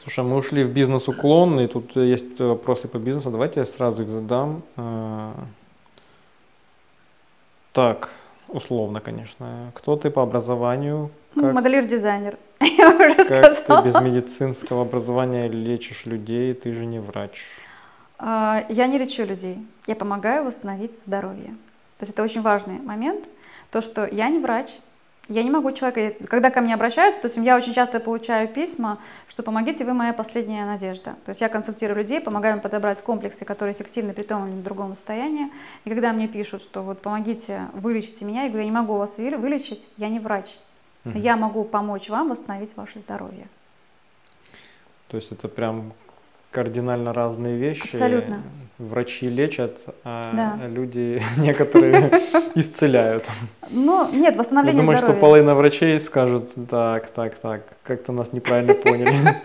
Слушай, мы ушли в бизнес-уклон, и тут есть вопросы по бизнесу. Давайте я сразу их задам. Так, условно, конечно. Кто ты по образованию? Модельер-дизайнер, я уже Как ты без сказала. медицинского образования лечишь людей? Ты же не врач. Я не лечу людей, я помогаю восстановить здоровье. То есть это очень важный момент, то, что я не врач, я не могу человека, когда ко мне обращаются, то есть я очень часто получаю письма, что помогите, вы моя последняя надежда. То есть я консультирую людей, помогаю им подобрать комплексы, которые эффективны при том или другом состоянии. И когда мне пишут, что вот помогите, вылечите меня, я говорю, я не могу вас вылечить, я не врач, но я могу помочь вам восстановить ваше здоровье. То есть это прям кардинально разные вещи. Абсолютно. Врачи лечат, а Да. люди некоторые исцеляют. Ну, нет, Я восстановление думаю, что здоровья. половина врачей скажут, так, как-то нас неправильно поняли.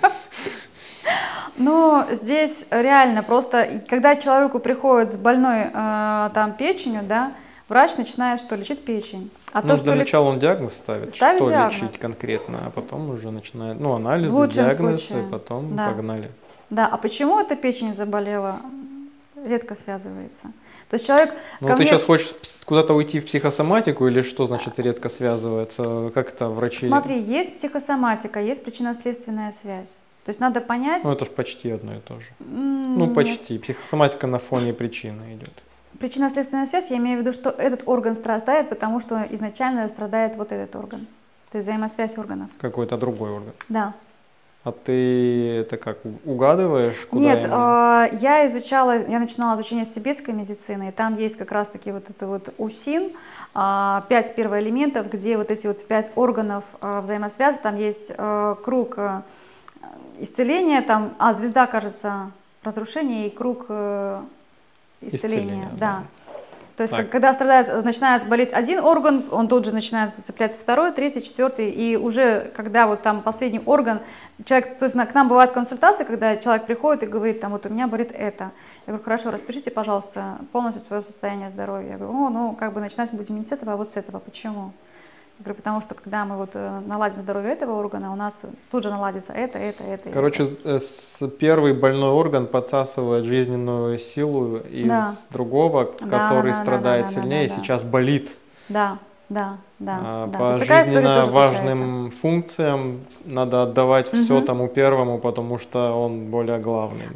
Но здесь реально просто, когда человеку приходит с больной там печенью, да, врач начинает что, лечить печень. А Ну, то, для что начала он диагноз ставит, ставит что лечить диагноз, конкретно, а потом уже начинает, ну, в анализы, лучшем диагноз, и случае, потом да. погнали. Да, а почему эта печень заболела, редко связывается. То есть человек Ну, ко ты мне... сейчас хочешь куда-то уйти в психосоматику или что значит редко связывается? Как это врачи? Смотри, есть психосоматика, есть причинно-следственная связь. То есть надо понять... Ну, это же почти одно и то же. Ну, Нет. почти. Психосоматика на фоне причины идет. Причинно-следственная связь, я имею в виду, что этот орган страдает, потому что изначально страдает вот этот орган. То есть взаимосвязь органов. Какой-то другой орган. Да. А ты это как, угадываешь, куда Нет, именно? я начинала изучение с тибетской медицины, и там есть как раз-таки вот это вот УСИН, 5 первоэлементов, где вот эти вот 5 органов взаимосвязаны, там есть круг исцеления, там, звезда, кажется, разрушения и круг исцеления, да. То есть, когда страдает, начинает болеть один орган, он тут же начинает цеплять второй, третий, четвертый, и уже когда вот там последний орган, человек, то есть к нам бывают консультации, когда человек приходит и говорит, там вот у меня болит это. Я говорю, хорошо, распишите, пожалуйста, полностью свое состояние здоровья. Я говорю, ну как бы начинать будем не с этого, а вот с этого. Почему? Я говорю, потому что когда мы вот наладим здоровье этого органа, у нас тут же наладится это. Короче, первый больной орган подсасывает жизненную силу из другого, который страдает сильнее, и сейчас болит. Да. То По есть такая история жизненно тоже важным функциям надо отдавать все тому первому, потому что он более главный.